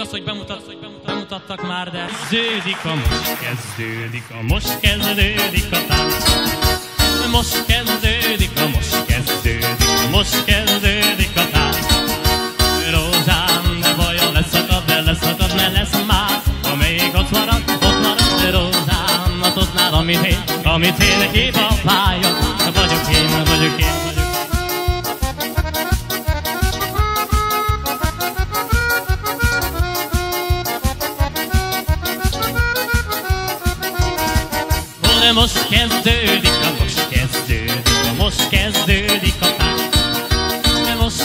Igaz, hogy bemutattak már, de... Most kezdődik a tánc. Most kezdődik a tánc. Rózsám, ne vajon leszakad, ne lesz más. Amelyik ott marad, rózsám, a tudnád, amit én kép a pálya. Vagyok én. Most kezdődik a tánc. Most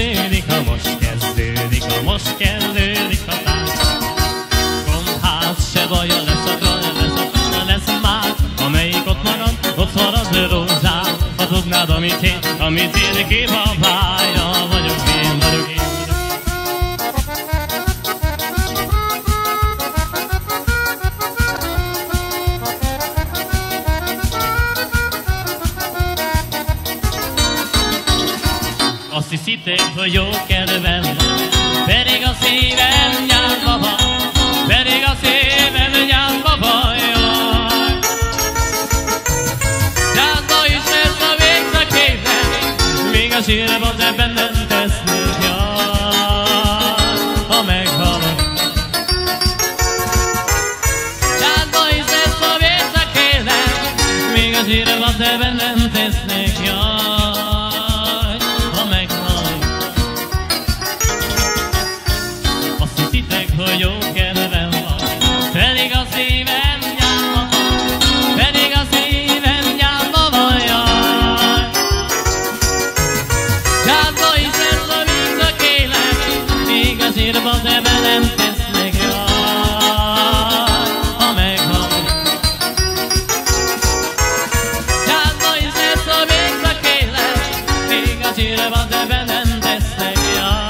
kezdődik a tánc. Kompász se baja, lesz már. Amelyik ott marad rózsám. Ha tudnád, amit én kép a pálya. Vagyok én. Azt hiszitek, hogy jó kedvem van, pedig a szívem nyálba van, jaj. Gyászba is lesz a végzakében, míg a sírba te bennem tesznek, jaj, ha meghalok. Gyászba is lesz a végzakében, míg a sírba te bennem tesznek, jaj. Hogy jó kedvem van, pedig a szívem nyálba van, jaj. Gyászba is lesz a vízak élet, míg a sírba te be nem tesznek, jaj, ha meghalok. Gyászba is lesz a vízak élet, míg a sírba te be nem tesznek, jaj.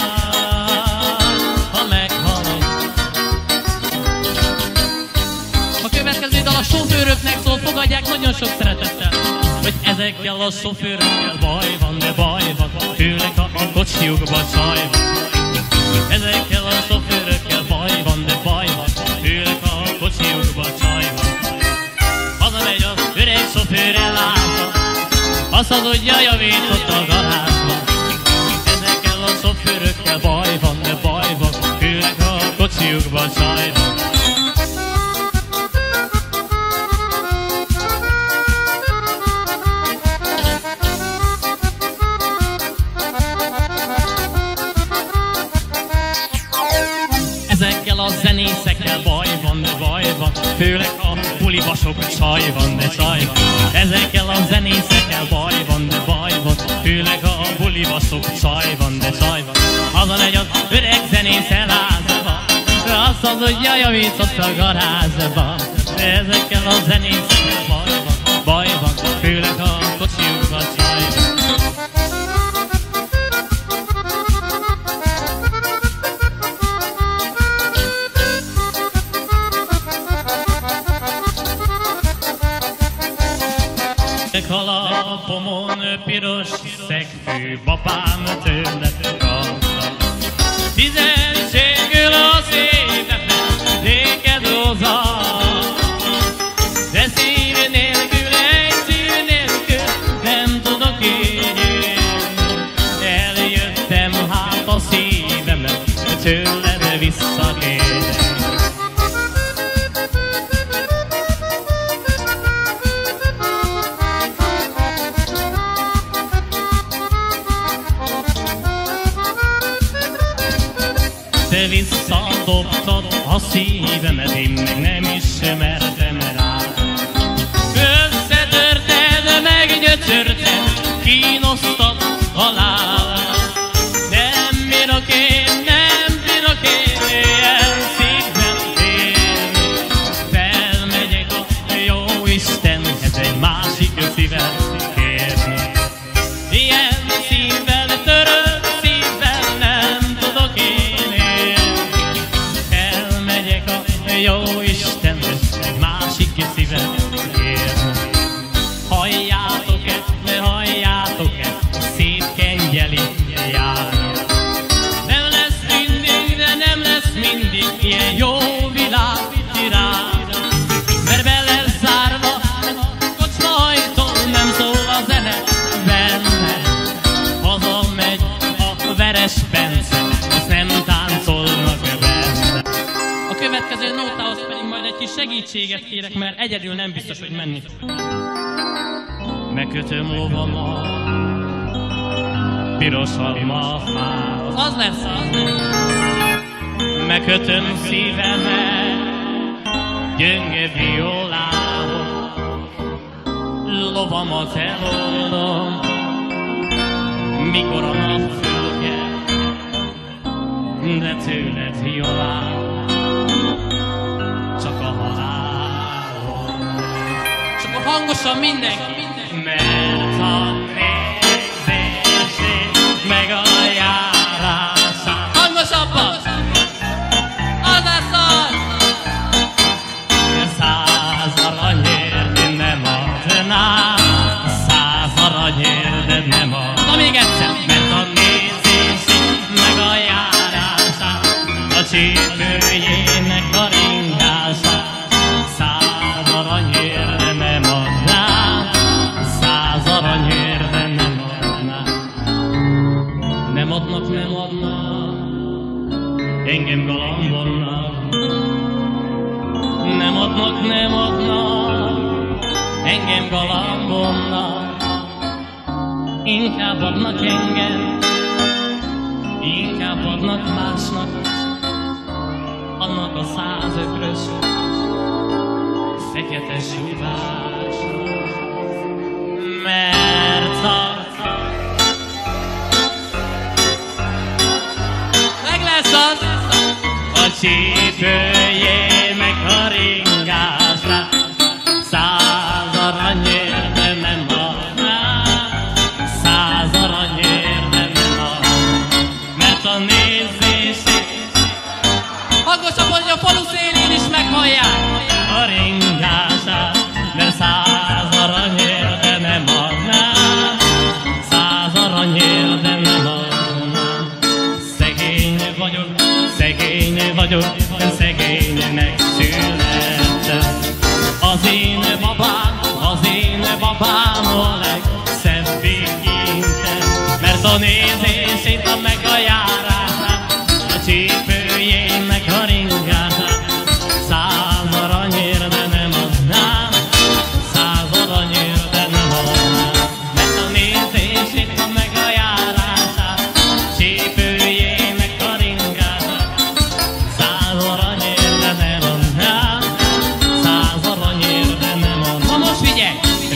A sofőröknek szól, fogadják nagyon sok szeretettel, hogy ezekkel a sofőrökkel baj van, főleg ha a kocsiukba csaj van. Ezekkel a sofőrökkel baj van, főleg ha a kocsiukba csaj van. Hazamegy az öreg sofőr elláta, azt hazudja, javított a garázsban. Ezekkel a sofőrökkel baj van, főleg ha a kocsiukba csaj van. Ezekkel a zenészekkel baj van, főleg a buliba sok csaj van, Ezekkel a zenészekkel baj van, főleg a buliba sok csaj van, Hazamegy az öreg zenész elházba, azt hazudja, javított a garázsba. Ezekkel a zenészekkel baj van, főleg a kocsiukba csaj van. Kalapomon piros szegfű, babám tőled kapta. Tizenségül a szépemet, néked róza, de szív nélkül, nem tudok így élni. Eljöttem hát a szívemet, tőled visszakérni. Te visszadobtad a szívemet, én meg nem ismertem rá. Összetörted, meggyötörted, kínosztad halál. Nem bírok én ilyen szívvel élni. Felmegyek a jó Istenhez egy másik szívet kérni. Ilyen szívvel, törött szívvel nem tudok én élni. Elmegyek a jó Istenhez egy másik szívet kérni. Halljátok-e, szép kengyeli jár. Nem lesz mindig, de nem lesz mindig. segítséget kérek, mert egyedül nem biztos, hogy menni. Megkötöm lovamat piros almafához. Az lesz. Megkötöm szívemet gyönge violához. Lovamat eloldom, mikor a nap fölkel, de tőled violál, csak a halálon. Csak a hangosan mindenki. Mert a nézését meg a járását. Hangosabban! Az lesz az! 100 aranyért nem adnám, 100 aranyért nem adnám. Na még egyszer! Mert a nézését meg a járását, a csípőjének a ringását, 100 aranyért nem adnám, 100 aranyért nem adnám. Nem adnak, engem galambonnak. Nem adnak, engem galambonnak. Inkább adnak engem, inkább adnak másnak, annak a 105-ös fekete suvásnak. Mert meg lesz az a csípőjének a ringásra, 100 aranyért nem adnám, 100 aranyért nem adnám. Mert a nézését hangosabb, hogy a falu szélén is meghallják a ringását, mert 100 aranyért nem adnám, 100 aranyért nem adnám. Szegény vagyok, szegénynek születtem. Az én babám a legszebb végénten, mert a nézését, a meg a járását, a csípőjének a ringását, 100 aranyért de nem adnám, 100 aranyért de nem adnám. Mert a nézését, a meg a járását, csípőjének a ringását, 100 aranyért de nem adnám, 100 aranyért de nem adnám. Na most figyelj!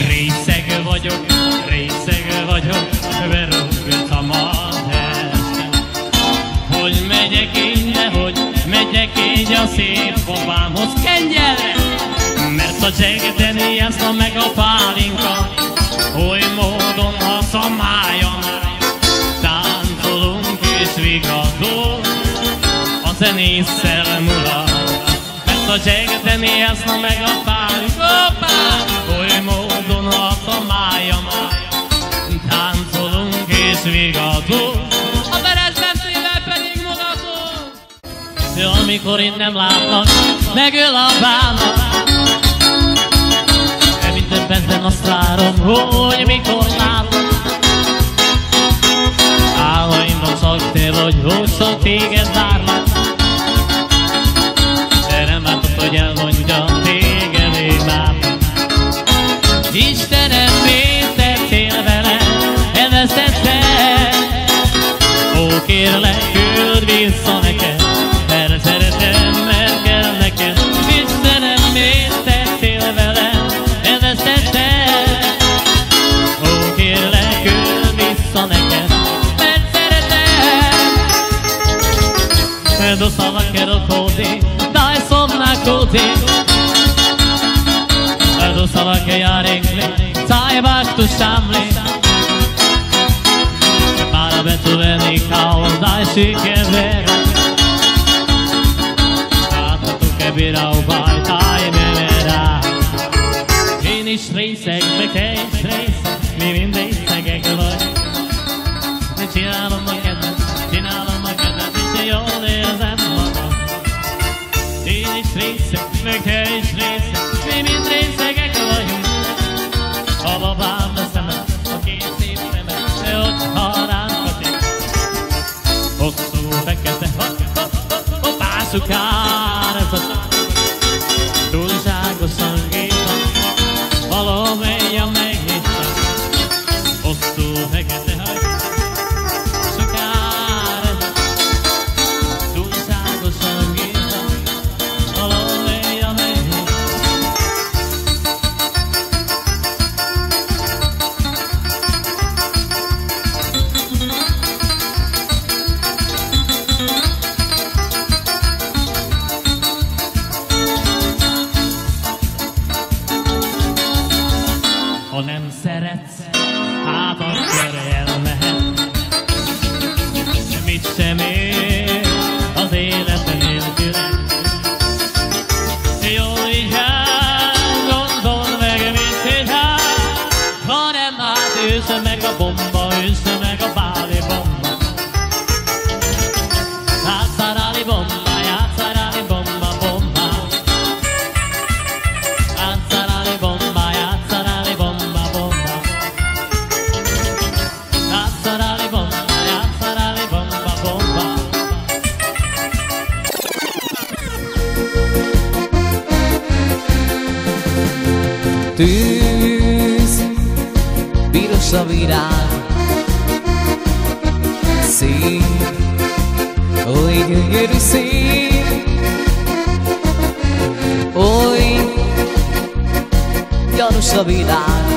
Részeg vagyok, berúgtam a testem. Hogy megyek így a szép babámhoz kengyelre, mert a Jack Daniels meg a pálinka oly módon hasz a mája. Táncolunk és vigadul a zenésszel mulat, mert a Jack Daniels meg a pálinka oly módon hasz a mája. Táncolunk és vigadul, a veresben szével pedig mugatul. De amikor itt nem látnak, megöl a bánat. De minden percben azt várom, hogy mikor látlak. Álmaimban csak te vagy, hogy csak téged várlak. De nem látod, hogy elmondja, téged én várlak. Istenem, miért tettél vele, elvesztetted? Ó, kérlek, küld vissza neked, mert szeretem, mert kell neked. Istenem, miért tettél vele, elvesztetted? Ó, kérlek, küld vissza neked, mert szeretem. Do stava quero così, dai somna così. Do stava che jaringli, sai back to Shamli. Para betu veni kao, dai si che vera. Tata tu che birau bai, dai me vera. Én is részeg, meg te is részeg, mi mind részegek vagy. Csinálom a kedvet, és jól érzem magam. Én is részeg, meg te is részeg, mi mind részegek vagyunk. A babám leszemet, a két szép szemet, de ott ránk patik. Hosszú fekete, hoppásukár, túlságos ha nem szeretsz, hát akkor elmehet. Mit sem ér az élet nélküle. Jó így hát, gondol meg, mit így hát, ha nem hát ősze meg a bomba, ősze meg a báli bomba. Játszarali bomba, játszarali bomba, bomba. Játszarali bomba, játszarali bomba, bomba. Játszarali bomba, játszarali bomba, bomba. Tűz, piros a virág, szín, oly gyönyörű szín, oly gyanús a világ.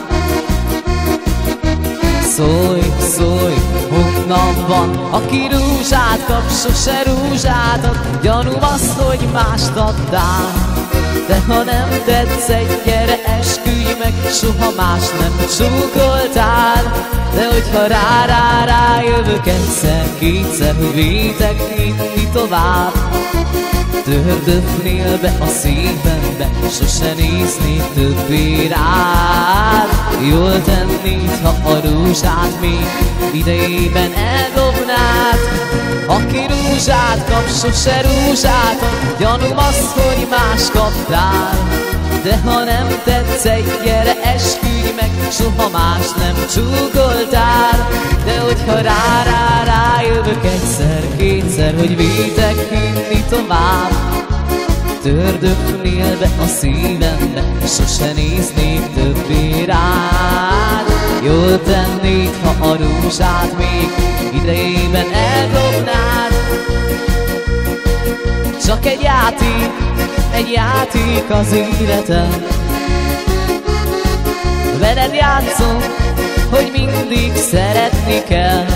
Szólj, szólj, honnan van, aki rúzsát kap, sose rózsát ad. Gyanúm az, hogy mást adtál, de ha nem tetszett, gyere, esküdj meg, soha más nem csókoltál. De hogyha rájövök egyszer-kétszer, hogy vétek inni tovább, tördöknél be a szívembe, sose néznék többé rád. Jól tennéd, ha a rózsát még idejében eldobnád. Aki rózsát kap, sose rózsát ad, gyanúm az, hogy más kaptál. De ha nem tetszett, gyere, esküdj meg, soha más nem csúkoltál. De hogyha rájövök egyszer-kétszer, hogy vétek hinni tovább, tördöknél be a szívembe, sose néznék többé rád. Jól tennéd, ha a rózsát még idejében eldobnád. Csak egy játék az életem. Veled játszom, hogy mindig szeretni kell.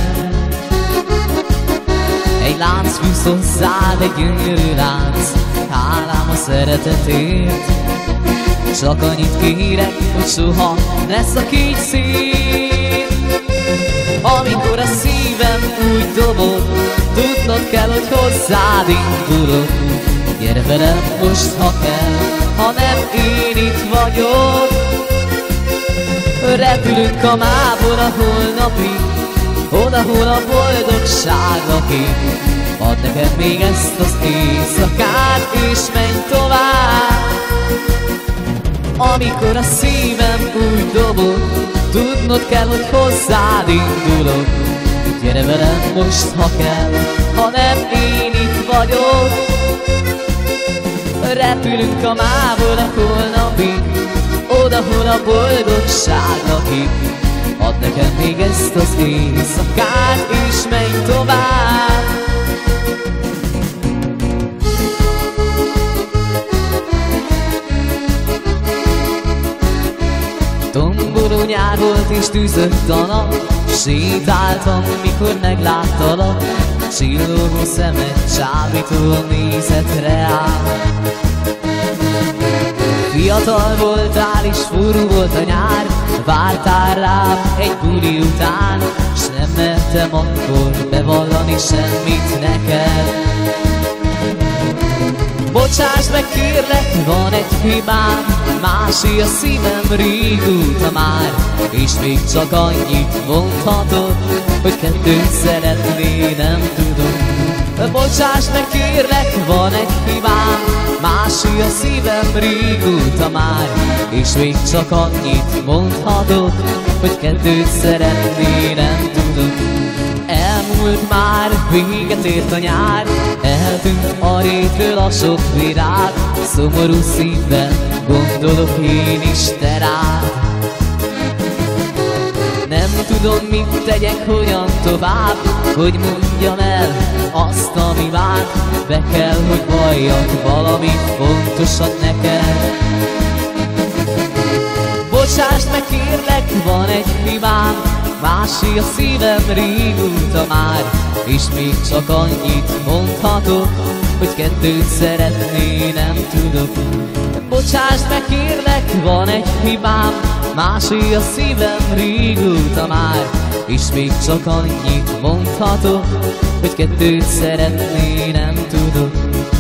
Egy lánc fűz hozzád, egy gyönyörű lánc, hálám a szeretetért. Csak annyit kérek, hogy soha ne szakíts szét. Amikor a szívem úgy dobog, tudnod kell, hogy hozzád indulok. Gyere velem most, ha kell, ha nem, én itt vagyok. Repülünk a mából a holnapig, odahol a boldogság lakik. Add nekem még ezt az éjszakát, és menj tovább. Amikor a szívem úgy dobog, tudnod kell, hogy hozzád indulok. Gyere velem most, ha kell, ha nem, én itt vagyok. Repülünk a mából a holnapig, odahol a boldogság lakik. Add nekem még ezt az éjszakát, és menj tovább. Tomboló nyár volt és tűzött a nap, sétáltam, mikor megláttalak. Csillogó szemed csábító nézetre áll. Fiatal voltál és forró volt a nyár, vártál rám egy buli után, s nem mertem akkor bevallani semmit neked. Bocsáss meg kérlek, van egy hibám, másé a szívem régóta már, és még csak annyit mondhatod, hogy kettőt szeretné, nem tudom. Bocsáss meg kérlek, van egy hibám, másé a szívem régóta már, és még csak annyit mondhatod, hogy kettőt szeretné, nem tudom. Elmúlt már, véget ért a nyár, eltűnt a rétről a sok virág, szomorú szívben gondolok én is te rád. Nem tudom, mit tegyek, hogyan tovább, hogy mondjam el azt, ami vár. Be kell, hogy valljak valamit fontosat neked. Bocsáss meg kérlek, van egy hibám, másé a szívem régóta már, és még csak annyit mondhatok, hogy kettőt szeretné, nem tudok. Bocsáss meg kérlek, van egy hibám, másé a szívem régóta már, és még csak annyit mondhatok, hogy kettőt szeretni nem tudok.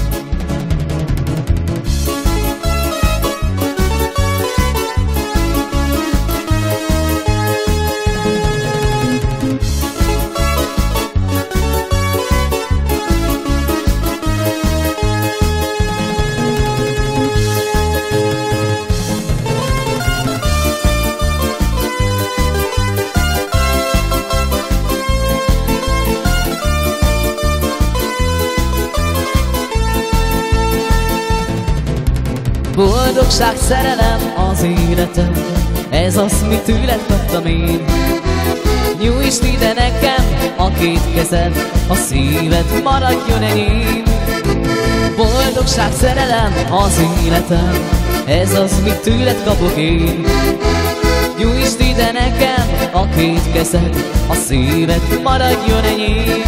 Boldogság, szerelem az életem, ez az, mit tőled kaptam én. Nyújtsd ide nekem a két kezed, a szíved maradjon enyém. Boldogság, szerelem az életem, ez az, mit tőled kapok én. Nyújtsd ide nekem a két kezed, a szíved maradjon enyém.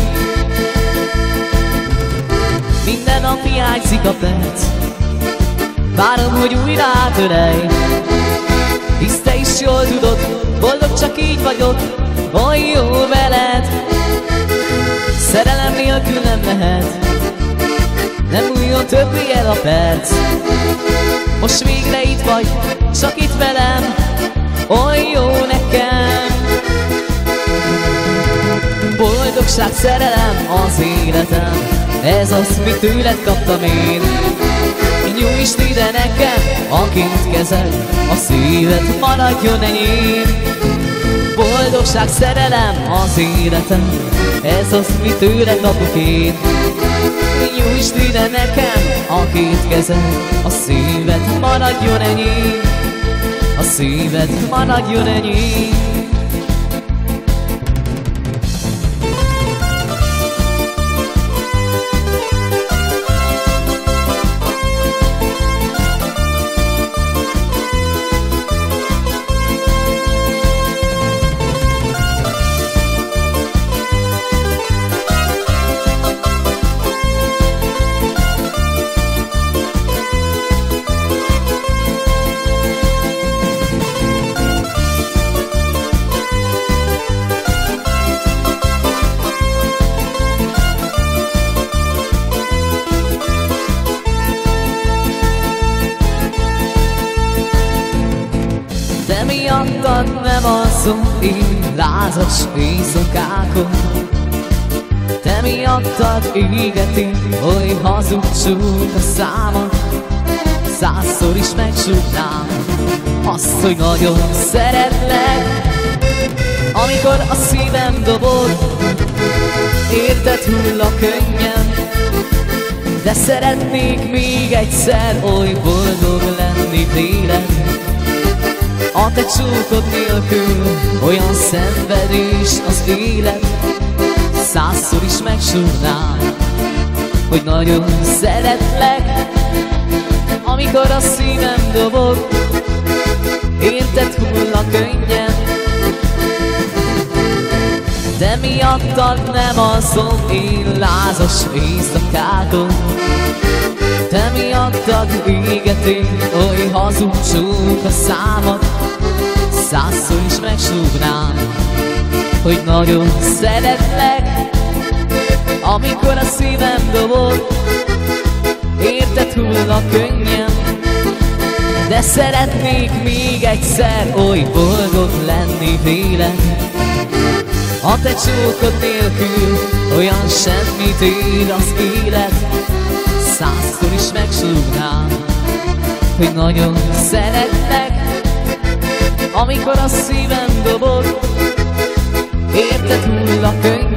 Minden nap hiányzik a perc, várom, hogy újra átölelj. Hisz te is jól tudod, boldog csak így vagyok, oly jó veled. Szerelem nélkül nem lehet, nem újjon többé el a perc. Most végre itt vagy, csak itt velem, oly jó nekem. Boldogság, szerelem az életem, ez az, mit tőled kaptam én. Nyújtsd ide nekem a két kezed, a szíved maradjon enyém. Boldogság, szerelem az életem, ez az, mit tőled kapok én. Nyújtsd ide nekem a két kezed, a szíved maradjon enyém. A szíved maradjon enyém. Te miattad nem alszom én lázas éjszakákon. Te miattad égeti oly hazugság a számon. Százszor is megsúgnám azt, hogy nagyon szeretlek. Amikor a szívem dobog, érted hull a könnyem. De szeretnék még egyszer oly boldog lenni téled. A te csókod nélkül olyan szenvedés az élet. Százszor is megsúgnám, hogy nagyon szeretlek. Amikor a szívem dobog, érted hull a könnyem. De miattad nem alszom én lázas éjszakákon. Te miattad égeti oly hazugság a számad. Százszor is megsúgnám, hogy nagyon szeretlek. Amikor a szívem dobog, érted hull a könnyem. De szeretnék még egyszer oly boldog lenni véled. A te csókod nélkül olyan semmit ér az élet. Százszor is megsúgnám, hogy nagyon szeretlek. Amikor a szívem dobog, érted hull a könnyem.